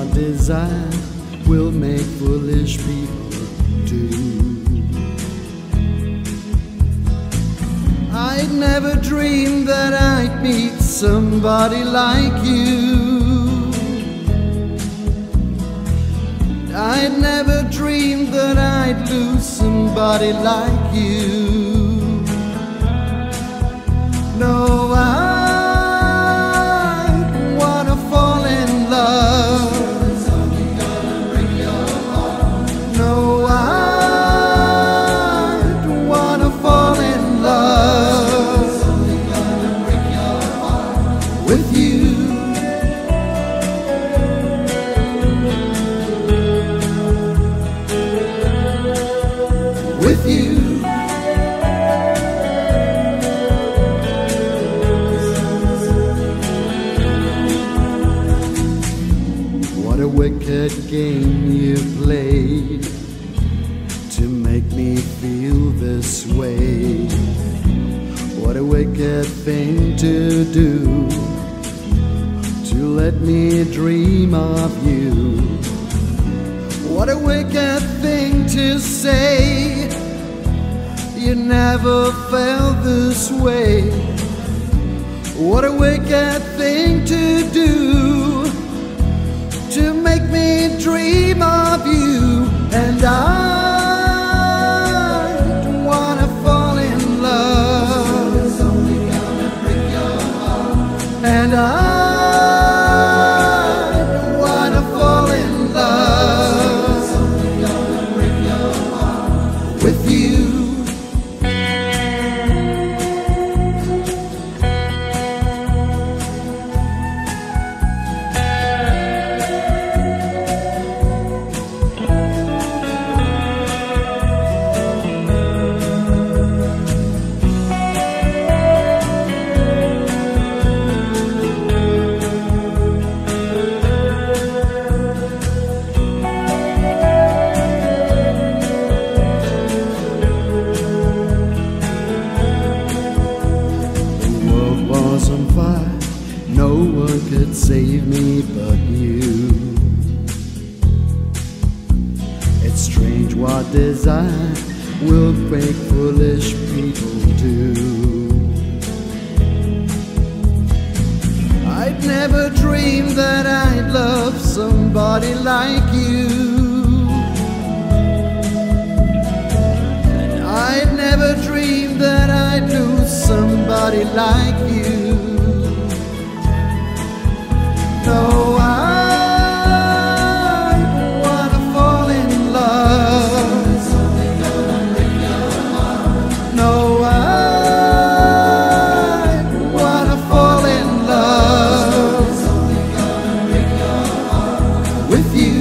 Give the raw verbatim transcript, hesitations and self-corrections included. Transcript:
what desire will make foolish people do. I'd never dreamed that I'd meet somebody like you. I'd never dreamed that I'd lose somebody like you. No, I wanna fall in love. It's only gonna break your heart. No, I wanna fall in love. It's only gonna break your heart with you. With you. What a wicked game you played to make me feel this way. What a wicked thing to do, to let me dream of you. What a wicked thing to say, you never felt this way. What a wicked thing to do, to make me dream of you. And I wanna fall in love. It's only gonna break your heart. And I wanna fall in love. It's only gonna break your heart with you. Was on fire, no one could save me but you. It's strange what desire will make foolish people do. I'd never dreamed that I'd love somebody like you. And I'd never dreamed that I'd lose somebody like you. No, I wanna fall in love. It's only gonna break your heart. No, I wanna fall in love. It's only gonna break your heart with you.